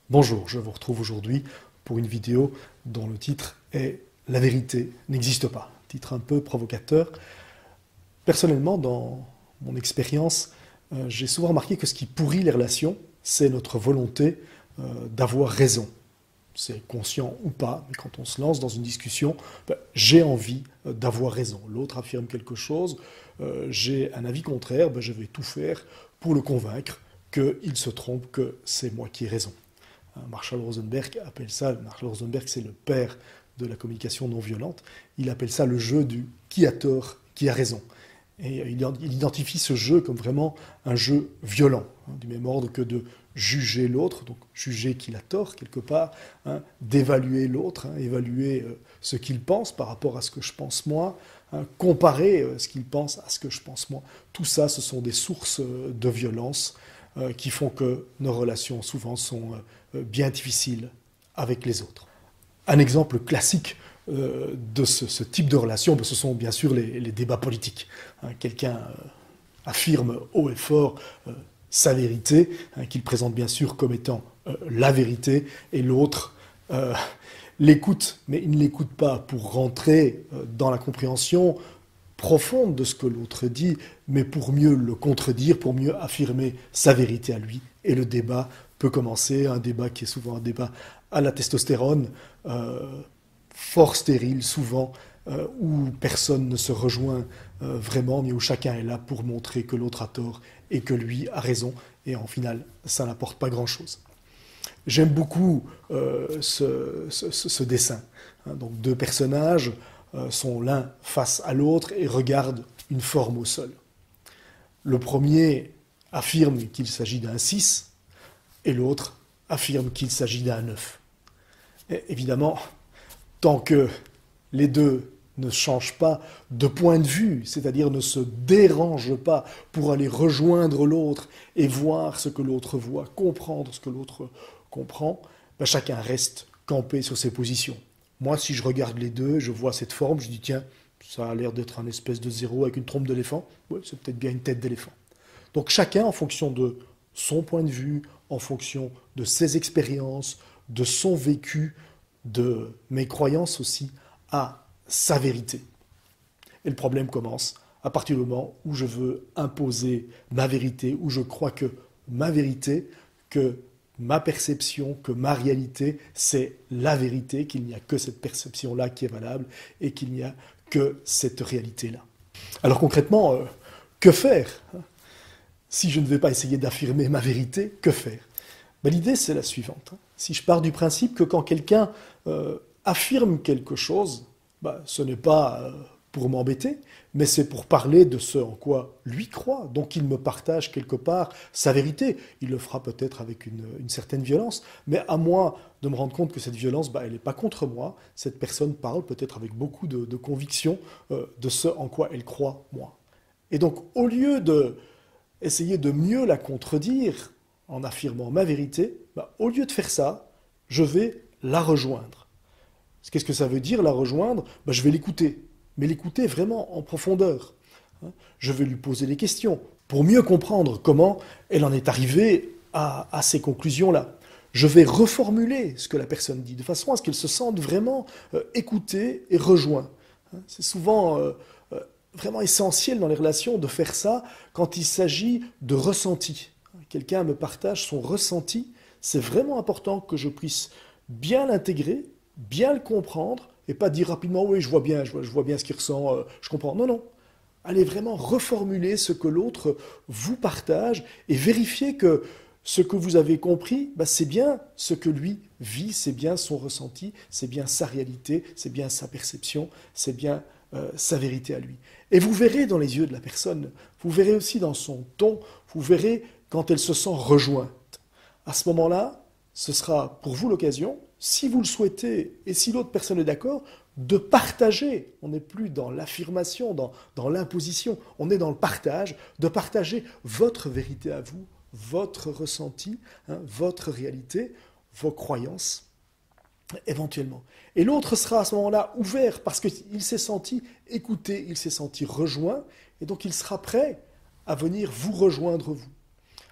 Bonjour, je vous retrouve aujourd'hui pour une vidéo dont le titre est « La vérité n'existe pas ». Titre un peu provocateur. Personnellement, dans mon expérience, j'ai souvent remarqué que ce qui pourrit les relations, c'est notre volonté d'avoir raison. C'est conscient ou pas, mais quand on se lance dans une discussion, j'ai envie d'avoir raison. L'autre affirme quelque chose, j'ai un avis contraire, je vais tout faire pour le convaincre qu'il se trompe, que c'est moi qui ai raison. Marshall Rosenberg appelle ça, Marshall Rosenberg c'est le père de la communication non violente, il appelle ça le jeu du qui a tort, qui a raison. Et il identifie ce jeu comme vraiment un jeu violent, du même ordre que de juger l'autre, donc juger qu'il a tort quelque part, d'évaluer l'autre, évaluer ce qu'il pense par rapport à ce que je pense moi, comparer ce qu'il pense à ce que je pense moi. Tout ça, ce sont des sources de violence qui font que nos relations souvent sont bien difficiles avec les autres. Un exemple classique de ce type de relation, ce sont bien sûr les débats politiques. Quelqu'un affirme haut et fort sa vérité, qu'il présente bien sûr comme étant la vérité, et l'autre l'écoute, mais il ne l'écoute pas pour rentrer dans la compréhension profonde de ce que l'autre dit, mais pour mieux le contredire, pour mieux affirmer sa vérité à lui. Et le débat peut commencer, un débat qui est souvent un débat à la testostérone, fort stérile souvent, où personne ne se rejoint vraiment, mais où chacun est là pour montrer que l'autre a tort et que lui a raison, et en final, ça n'apporte pas grand-chose. J'aime beaucoup ce dessin. Donc deux personnages sont l'un face à l'autre et regardent une forme au sol. Le premier affirme qu'il s'agit d'un 6 et l'autre affirme qu'il s'agit d'un 9. Et évidemment, tant que les deux ne changent pas de point de vue, c'est-à-dire ne se dérangent pas pour aller rejoindre l'autre et voir ce que l'autre voit, comprendre ce que l'autre comprend, chacun reste campé sur ses positions. Moi, si je regarde les deux, je vois cette forme, je dis tiens, ça a l'air d'être un espèce de 0 avec une trompe d'éléphant. Oui, c'est peut-être bien une tête d'éléphant. Donc chacun, en fonction de son point de vue, en fonction de ses expériences, de son vécu, de mes croyances aussi, a sa vérité. Et le problème commence à partir du moment où je veux imposer ma vérité, où je crois que ma vérité, que ma perception, que ma réalité, c'est la vérité, qu'il n'y a que cette perception-là qui est valable et qu'il n'y a que cette réalité-là. Alors concrètement, que faire? Si je ne vais pas essayer d'affirmer ma vérité, que faire? L'idée, c'est la suivante. Si je pars du principe que quand quelqu'un affirme quelque chose, ce n'est pas pour m'embêter, mais c'est pour parler de ce en quoi lui croit. Donc il me partage quelque part sa vérité. Il le fera peut-être avec une certaine violence, mais à moi de me rendre compte que cette violence, elle n'est pas contre moi. Cette personne parle peut-être avec beaucoup de conviction de ce en quoi elle croit moi. Et donc au lieu d'essayer de mieux la contredire en affirmant ma vérité, au lieu de faire ça, je vais la rejoindre. Qu'est-ce que ça veut dire, la rejoindre? Je vais l'écouter, mais l'écouter vraiment en profondeur. Je vais lui poser des questions pour mieux comprendre comment elle en est arrivée à ces conclusions-là. Je vais reformuler ce que la personne dit, de façon à ce qu'elle se sente vraiment écoutée et rejointe. C'est souvent vraiment essentiel dans les relations de faire ça quand il s'agit de ressenti. Quelqu'un me partage son ressenti, c'est vraiment important que je puisse bien l'intégrer, bien le comprendre, et pas dire rapidement « oui, je vois bien ce qu'il ressent, je comprends ». Non, non. Allez vraiment reformuler ce que l'autre vous partage et vérifier que ce que vous avez compris, c'est bien ce que lui vit, c'est bien son ressenti, c'est bien sa réalité, c'est bien sa perception, c'est bien sa vérité à lui. Et vous verrez dans les yeux de la personne, vous verrez aussi dans son ton, vous verrez quand elle se sent rejointe. À ce moment-là, ce sera pour vous l'occasion, si vous le souhaitez et si l'autre personne est d'accord, de partager. On n'est plus dans l'affirmation, dans l'imposition, on est dans le partage, de partager votre vérité à vous, votre ressenti, votre réalité, vos croyances, éventuellement. Et l'autre sera à ce moment-là ouvert parce qu'il s'est senti écouté, il s'est senti rejoint, et donc il sera prêt à venir vous rejoindre vous.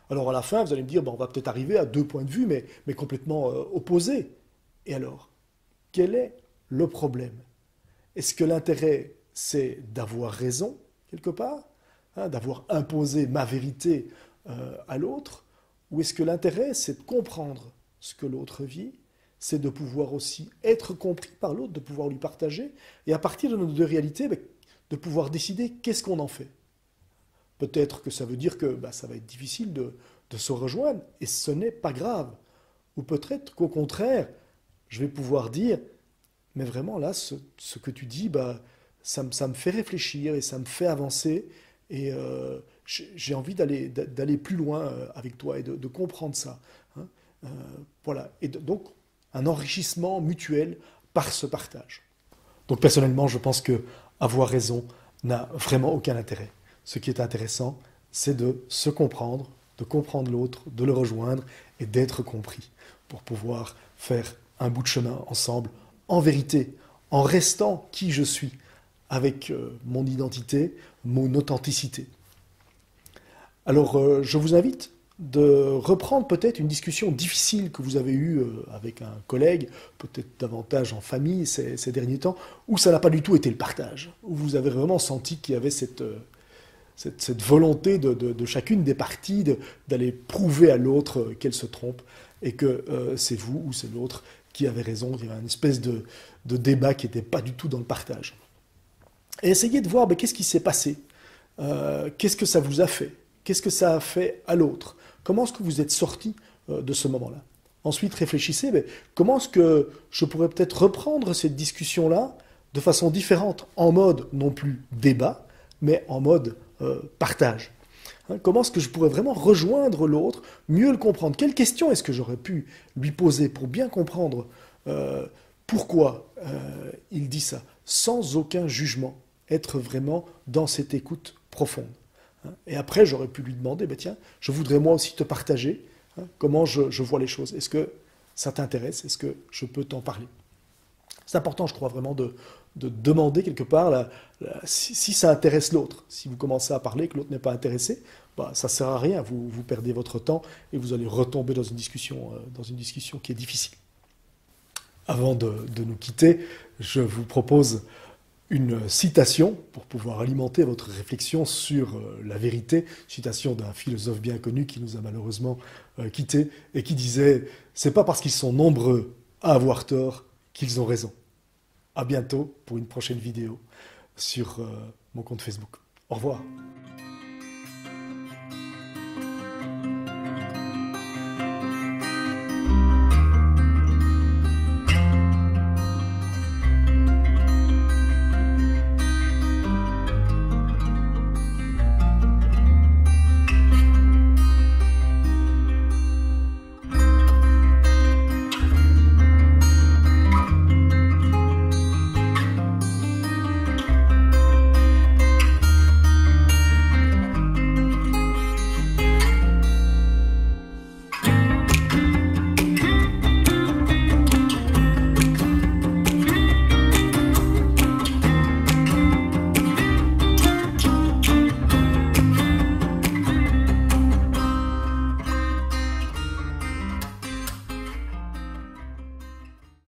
Alors à la fin, vous allez me dire, ben, on va peut-être arriver à deux points de vue, mais complètement opposés. Et alors, quel est le problème? Est-ce que l'intérêt, c'est d'avoir raison, quelque part, hein, d'avoir imposé ma vérité à l'autre? Ou est-ce que l'intérêt, c'est de comprendre ce que l'autre vit, c'est de pouvoir aussi être compris par l'autre, de pouvoir lui partager, et à partir de nos deux réalités, ben, de pouvoir décider qu'est-ce qu'on en fait. Peut-être que ça veut dire que ben, ça va être difficile de se rejoindre, et ce n'est pas grave. Ou peut-être qu'au contraire, je vais pouvoir dire, mais vraiment là, ce que tu dis, bah, ça me fait réfléchir et ça me fait avancer. Et j'ai envie d'aller plus loin avec toi et de comprendre ça. Hein. Euh, voilà. Et donc, un enrichissement mutuel par ce partage. Donc personnellement, je pense que avoir raison n'a vraiment aucun intérêt. Ce qui est intéressant, c'est de se comprendre, de comprendre l'autre, de le rejoindre et d'être compris pour pouvoir faire un bout de chemin ensemble, en vérité, en restant qui je suis, avec mon identité, mon authenticité. Alors, je vous invite de reprendre peut-être une discussion difficile que vous avez eue avec un collègue, peut-être davantage en famille ces derniers temps, où ça n'a pas du tout été le partage, où vous avez vraiment senti qu'il y avait cette volonté de chacune des parties d'aller prouver à l'autre qu'elle se trompe et que c'est vous ou c'est l'autre qui avait raison. Il y avait une espèce de débat qui n'était pas du tout dans le partage. Et essayez de voir qu'est-ce qui s'est passé, qu'est-ce que ça vous a fait, qu'est-ce que ça a fait à l'autre, comment est-ce que vous êtes sorti de ce moment-là. Ensuite, réfléchissez, comment est-ce que je pourrais peut-être reprendre cette discussion-là de façon différente, en mode non plus débat, mais en mode partage. Hein, comment est-ce que je pourrais vraiment rejoindre l'autre, mieux le comprendre? Quelles questions est-ce que j'aurais pu lui poser pour bien comprendre pourquoi il dit ça, sans aucun jugement, être vraiment dans cette écoute profonde. Hein. Et après, j'aurais pu lui demander, tiens, je voudrais moi aussi te partager comment je vois les choses. Est-ce que ça t'intéresse? Est-ce que je peux t'en parler? C'est important, je crois, vraiment de demander quelque part si ça intéresse l'autre. Si vous commencez à parler que l'autre n'est pas intéressé, ça ne sert à rien, vous perdez votre temps et vous allez retomber dans une discussion qui est difficile. Avant de nous quitter, je vous propose une citation pour pouvoir alimenter votre réflexion sur la vérité, citation d'un philosophe bien connu qui nous a malheureusement quittés et qui disait « C'est pas parce qu'ils sont nombreux à avoir tort qu'ils ont raison ». À bientôt pour une prochaine vidéo sur mon compte Facebook. Au revoir.